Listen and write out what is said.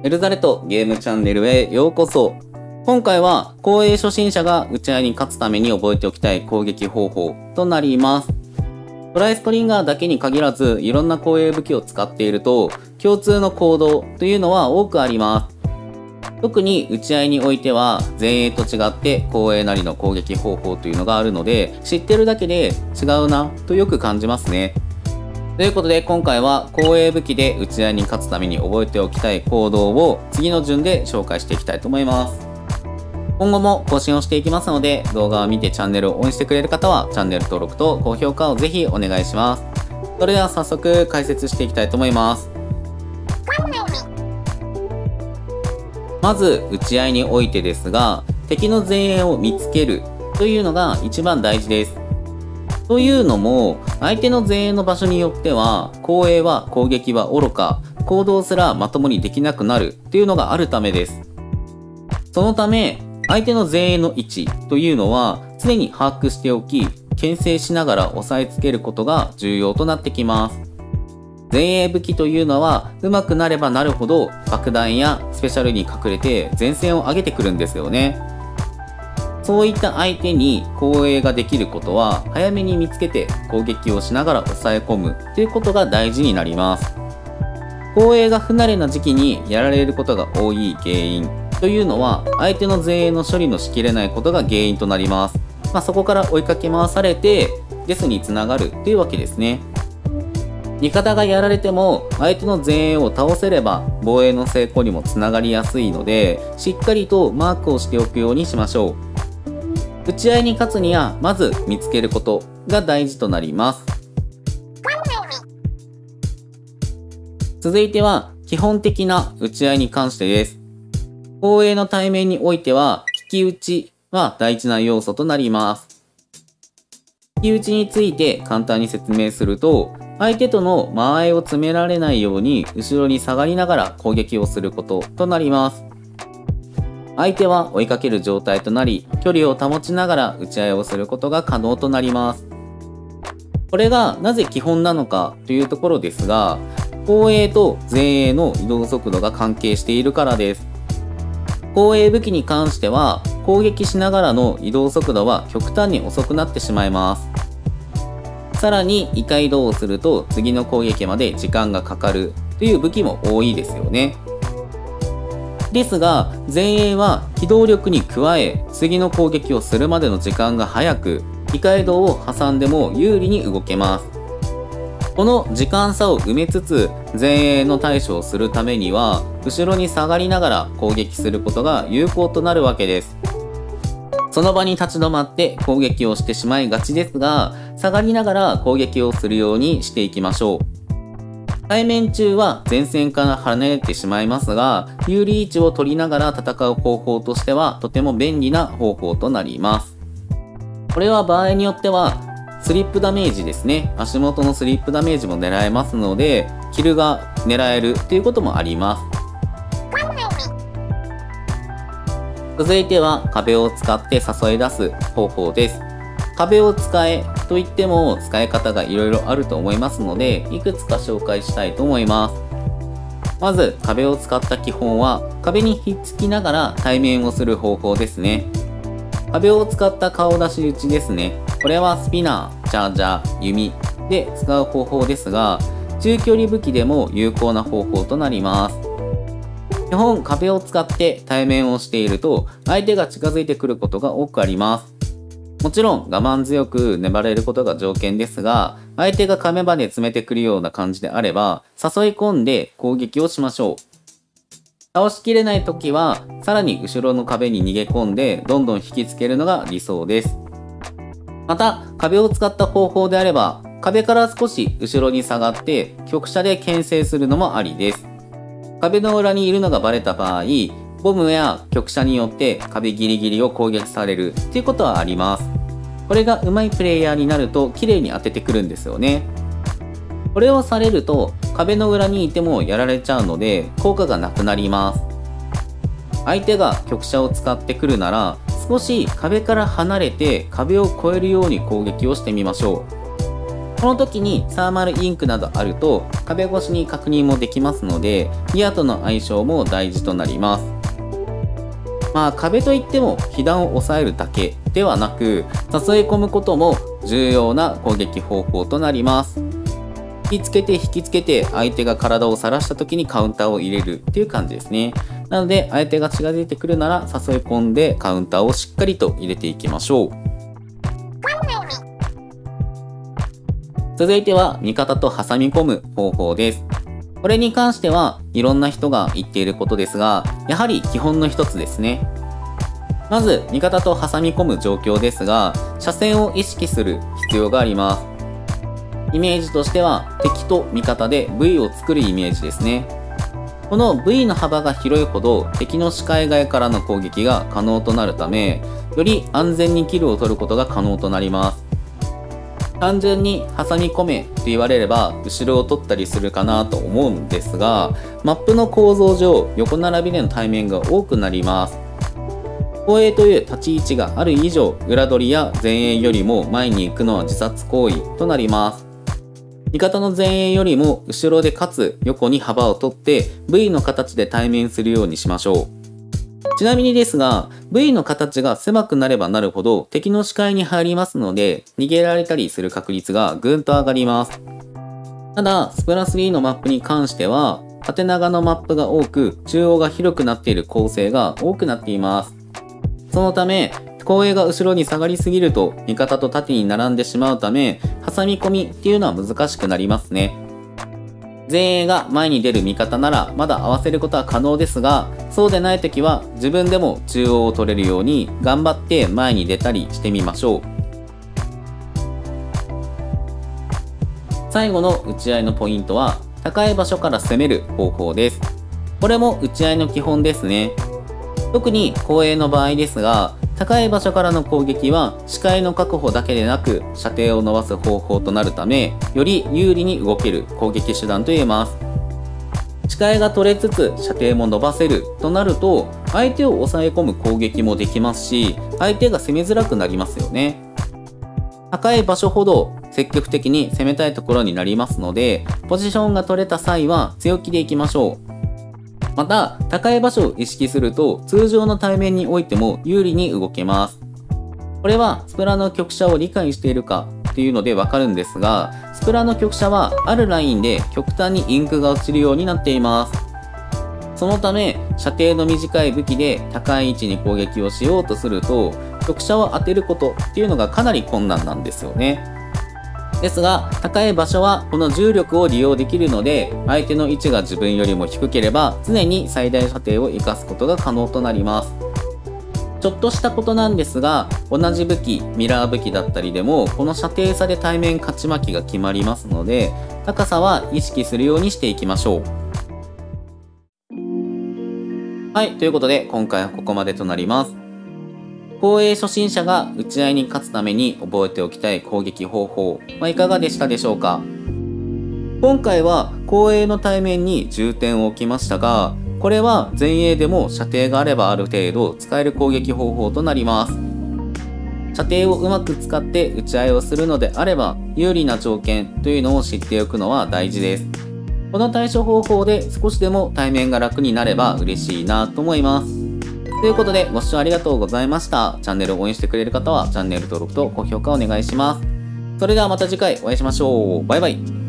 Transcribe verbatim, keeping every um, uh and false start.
エルザレットゲームチャンネルへようこそ。今回は公営初心者が打ち合いに勝つために覚えておきたい攻撃方法となります。トライストリンガーだけに限らずいろんな公営武器を使っていると共通の行動というのは多くあります。特に打ち合いにおいては前衛と違って公営なりの攻撃方法というのがあるので知ってるだけで違うなとよく感じますね。ということで今回は公営武器で打ち合いに勝つために覚えておきたい行動を次の順で紹介していきたいと思います。今後も更新をしていきますので動画を見てチャンネルを応援してくれる方はチャンネル登録と高評価をぜひお願いします。それでは早速解説していきたいと思います。まず打ち合いにおいてですが敵の前衛を見つけるというのが一番大事です。というのも相手の前衛の場所によっては後衛は攻撃は愚か行動すらまともにできなくなるというのがあるためです。そのため相手の前衛の位置というのは常に把握しておき牽制しながら押さえつけることが重要となってきます。前衛武器というのは上手くなればなるほど爆弾やスペシャルに隠れて前線を上げてくるんですよね。そういった相手に後衛ができることは早めに見つけて攻撃をしながら抑え込むということが大事になります。後衛が不慣れな時期にやられることが多い原因というのは相手の前衛の処理のしきれないことが原因となります。まあ、そこから追いかけ回されてデスにつながるというわけですね。味方がやられても相手の前衛を倒せれば防衛の成功にもつながりやすいのでしっかりとマークをしておくようにしましょう。打ち合いに勝つにはまず見つけることが大事となります。続いては基本的な打ち合いに関してです。後衛の対面においては引き打ちは大事な要素となります。引き打ちについて簡単に説明すると相手との間合いを詰められないように後ろに下がりながら攻撃をすることとなります。相手は追いかける状態となり距離を保ちながら打ち合いをすることが可能となります。これがなぜ基本なのかというところですが後衛と前衛の移動速度が関係しているからです。後衛武器に関しては攻撃しながらの移動速度は極端に遅くなってしまいます。さらに異回移動をすると次の攻撃まで時間がかかるという武器も多いですよね。ですが前衛は機動力に加え次の攻撃をするまでの時間が早く異回移動を挟んでも有利に動けます。この時間差を埋めつつ前衛の対処をするためには後ろに下がりながら攻撃することが有効となるわけです。その場に立ち止まって攻撃をしてしまいがちですが下がりながら攻撃をするようにしていきましょう。対面中は前線から離れてしまいますが有利位置を取りながら戦う方法としてはとても便利な方法となります。これは場合によってはスリップダメージですね。足元のスリップダメージも狙えますのでキルが狙えるということもあります。続いては壁を使って誘い出す方法です。壁を使えと言っても使い方がいろいろあると思いますのでいくつか紹介したいと思います。まず壁を使った基本は壁にひっつきながら対面をする方法ですね。壁を使った顔出し打ちですね。これはスピナー、チャージャー、弓で使う方法ですが中距離武器でも有効な方法となります。基本壁を使って対面をしていると相手が近づいてくることが多くあります。もちろん我慢強く粘れることが条件ですが相手が壁まで詰めてくるような感じであれば誘い込んで攻撃をしましょう。倒しきれない時はさらに後ろの壁に逃げ込んでどんどん引きつけるのが理想です。また壁を使った方法であれば壁から少し後ろに下がって局射で牽制するのもありです。壁の裏にいるのがバレた場合ボムや局射によって壁ギリギリを攻撃されるということはあります。これが上手いプレイヤーになると綺麗に当ててくるんですよね。これをされると壁の裏にいてもやられちゃうので効果がなくなります。相手が局射を使ってくるなら少し壁から離れて壁を越えるように攻撃をしてみましょう。 この時にサーマルインクなどあると壁越しに確認もできますので、ギアとの相性も大事となります。まあ壁といっても被弾を抑えるだけではなく、誘い込むことも重要な攻撃方法となります。引きつけて引きつけて相手が体を晒した時にカウンターを入れるっていう感じですね。なので相手が近づいてくるなら誘い込んでカウンターをしっかりと入れていきましょう。続いては味方と挟み込む方法です。これに関してはいろんな人が言っていることですが、やはり基本の一つですね。まず味方と挟み込む状況ですが、車線を意識する必要があります。イメージとしては敵と味方で ブイ を作るイメージですね。この ブイ の幅が広いほど敵の視界外からの攻撃が可能となるため、より安全にキルを取ることが可能となります。単純に挟み込めと言われれば後ろを取ったりするかなと思うんですが、マップの構造上横並びでの対面が多くなります。後衛という立ち位置がある以上、裏取りや前衛よりも前に行くのは自殺行為となります。味方の前衛よりも後ろでかつ横に幅を取って ブイ の形で対面するようにしましょう。ちなみにですが、ブイ の形が狭くなればなるほど敵の視界に入りますので、逃げられたりする確率がぐんと上がります。ただ、スプラスリーのマップに関しては、縦長のマップが多く、中央が広くなっている構成が多くなっています。そのため、後衛が後ろに下がりすぎると味方と縦に並んでしまうため、挟み込みっていうのは難しくなりますね。前衛が前に出る味方ならまだ合わせることは可能ですが、そうでない時は自分でも中央を取れるように頑張って前に出たりしてみましょう。最後の打ち合いのポイントは高い場所から攻める方法です。これも打ち合いの基本ですね。特に後衛の場合ですが、高い場所からの攻撃は視界の確保だけでなく射程を伸ばす方法となるため、より有利に動ける攻撃手段と言えます。視界が取れつつ射程も伸ばせるとなると、相手を抑え込む攻撃もできますし、相手が攻めづらくなりますよね。高い場所ほど積極的に攻めたいところになりますので、ポジションが取れた際は強気でいきましょう。また、高い場所を意識すると通常の対面においても有利に動けます。これはスプラの局者を理解しているかっていうのでわかるんですが、スプラの局者はあるラインで極端にインクが落ちるようになっています。そのため、射程の短い武器で高い位置に攻撃をしようとすると、局者を当てることっていうのがかなり困難なんですよね。ですが、高い場所はこの重力を利用できるので、相手の位置が自分よりも低ければ常に最大射程を生かすことが可能となります。ちょっとしたことなんですが、同じ武器、ミラー武器だったりでも、この射程差で対面勝ち負けが決まりますので、高さは意識するようにしていきましょう。はい、ということで今回はここまでとなります。後衛初心者が打ち合いに勝つために覚えておきたい攻撃方法はいかがでしたでしょうか。今回は後衛の対面に重点を置きましたが、これは前衛でも射程があればある程度使える攻撃方法となります。射程をうまく使って打ち合いをするのであれば、有利な条件というのを知っておくのは大事です。この対処方法で少しでも対面が楽になれば嬉しいなと思います。ということでご視聴ありがとうございました。チャンネルを応援してくれる方はチャンネル登録と高評価お願いします。それではまた次回お会いしましょう。バイバイ。